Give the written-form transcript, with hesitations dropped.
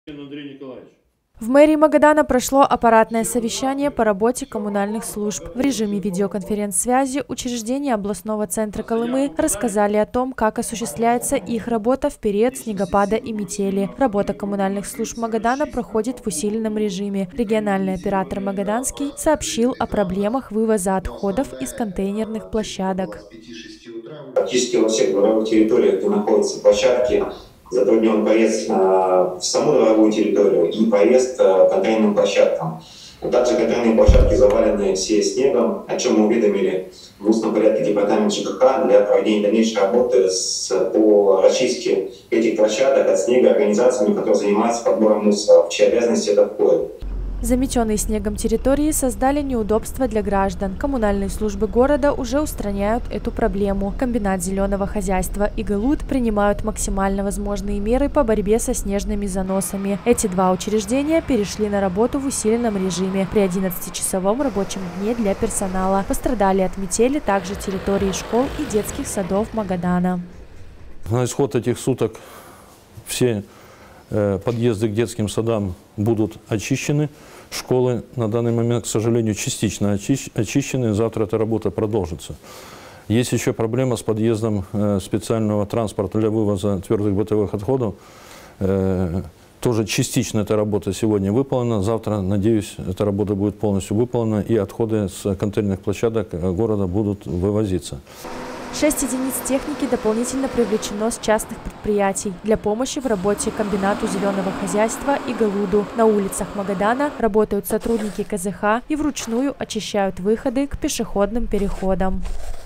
Андрей Николаевич. В мэрии Магадана прошло аппаратное совещание по работе коммунальных служб. В режиме видеоконференц-связи учреждения областного центра Колымы рассказали о том, как осуществляется их работа в период снегопада и метели. Работа коммунальных служб Магадана проходит в усиленном режиме. Региональный оператор Магаданский сообщил о проблемах вывоза отходов из контейнерных площадок. Практически во всех дворовых территориях, где находятся площадки, затруднен проезд в саму дворовую территорию и проезд к контейнерным площадкам. Также контейнерные площадки завалены все снегом, о чем мы уведомили в устном порядке департамент ЖКХ для проведения дальнейшей работы по расчистке этих площадок от снега организациями, которые занимаются подбором мусора, в чьи обязанности это входит. Заметенные снегом территории создали неудобства для граждан. Коммунальные службы города уже устраняют эту проблему. Комбинат зеленого хозяйства и ГЭЛУД принимают максимально возможные меры по борьбе со снежными заносами. Эти два учреждения перешли на работу в усиленном режиме при 11-часовом рабочем дне для персонала. Пострадали от метели также территории школ и детских садов Магадана. На исход этих суток все подъезды к детским садам будут очищены. Школы на данный момент, к сожалению, частично очищены. Завтра эта работа продолжится. Есть еще проблема с подъездом специального транспорта для вывоза твердых бытовых отходов. Тоже частично эта работа сегодня выполнена. Завтра, надеюсь, эта работа будет полностью выполнена, и отходы с контейнерных площадок города будут вывозиться. 6 единиц техники дополнительно привлечено с частных предприятий для помощи в работе комбинату зеленого хозяйства и ГЭЛУДу. На улицах Магадана работают сотрудники КЗХ и вручную очищают выходы к пешеходным переходам.